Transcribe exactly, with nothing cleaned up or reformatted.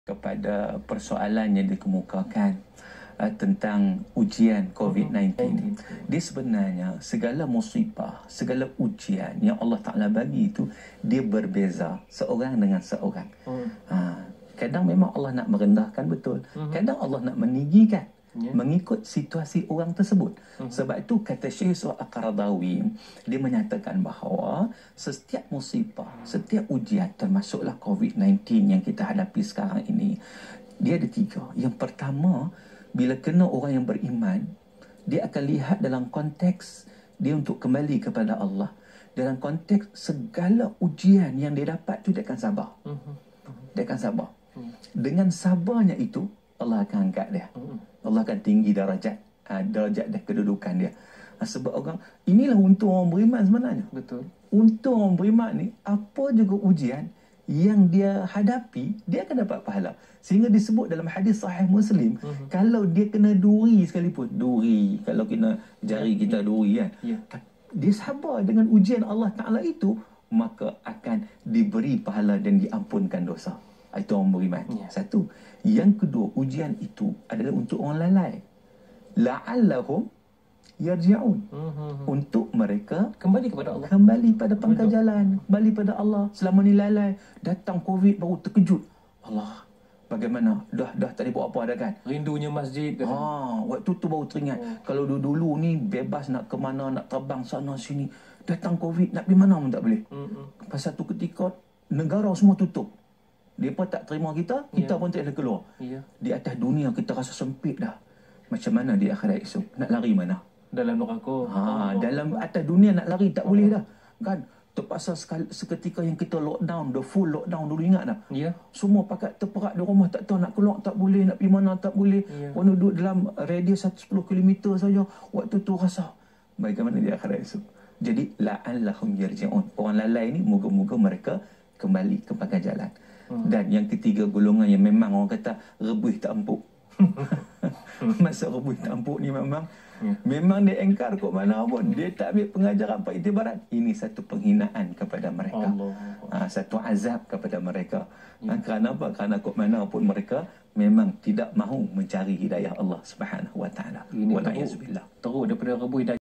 kepada persoalan yang dikemukakan uh, tentang ujian covid sembilan belas. Dia sebenarnya segala musibah, segala ujian yang Allah Ta'ala bagi itu, dia berbeza seorang dengan seorang. Hmm. Ha, kadang memang Allah nak merendahkan, betul. Hmm. Kadang Allah nak meninggikan. Yeah. Mengikut situasi orang tersebut. Uh-huh. Sebab itu kata Syekh Surah Al-Qaradawi, dia menyatakan bahawa setiap musibah, setiap ujian, termasuklah covid sembilan belas yang kita hadapi sekarang ini, dia ada tiga. Yang pertama, bila kena orang yang beriman, dia akan lihat dalam konteks dia untuk kembali kepada Allah. Dalam konteks segala ujian yang dia dapat tu, dia akan sabar. Uh-huh. Uh-huh. Dia akan sabar. Uh-huh. Dengan sabarnya itu, Allah akan angkat dia. Hmm. Allah akan tinggi darajat, ha, darajat dan kedudukan dia. Ha, sebab orang, inilah untung orang beriman sebenarnya. Betul. Untung orang beriman ni, apa juga ujian yang dia hadapi, dia akan dapat pahala. Sehingga disebut dalam hadis sahih Muslim, hmm. kalau dia kena duri sekalipun, duri, kalau kena jari kita duri kan, yeah. dia sabar dengan ujian Allah Ta'ala itu, maka akan diberi pahala dan diampunkan dosa. Itu orang beriman. Ya. Satu. Yang kedua, ujian itu adalah untuk orang lalai. La'allahum yarji'un. Mm-hmm. Untuk mereka kembali kepada Allah. Kembali pada pangkal jalan. Kembali pada Allah. Selama ni lalai. Datang Covid baru terkejut. Allah, bagaimana? Dah dah tak boleh buat apa dah kan? Rindunya masjid. Ha, waktu tu baru teringat. Oh. Kalau dulu-dulu ni bebas nak ke mana, nak terbang sana sini. Datang Covid, nak pergi mana pun tak boleh. Mm-hmm. Pasal tu ketika negara semua tutup. Dia pun tak terima kita, kita yeah. pun tak boleh keluar. Yeah. Di atas dunia kita rasa sempit dah. Macam mana di akhirat esok? Nak lari mana? Dalam neraka. Ha, oh, dalam oh. atas dunia nak lari tak oh. boleh dah. Kan? Terpaksa sekali, seketika yang kita lockdown, the full lockdown dulu, ingat tak? Yeah. Semua pakat terperak di rumah, tak tahu nak keluar tak boleh, nak pergi mana tak boleh. Yeah. Orang duduk dalam radius sepuluh kilometer saja. Waktu tu rasa bagaimana di akhirat esok. Jadi la'allahum yarji'un. Orang lalai ni moga-moga mereka kembali ke pangkal jalan. Dan yang ketiga, golongan yang memang orang kata rebuih tak empuk. Maksud rebuih tak empuk ni memang yeah. memang dia engkar kot mana pun. Dia tak ambil pengajaran Pak Itibarat. Ini satu penghinaan kepada mereka. Allah. Ha, satu azab kepada mereka. Yeah. Ha, kerana apa? Kerana kot mana pun mereka memang tidak mahu mencari hidayah Allah Subhanahu Wa Taala. Ini teruk, teruk daripada rebuih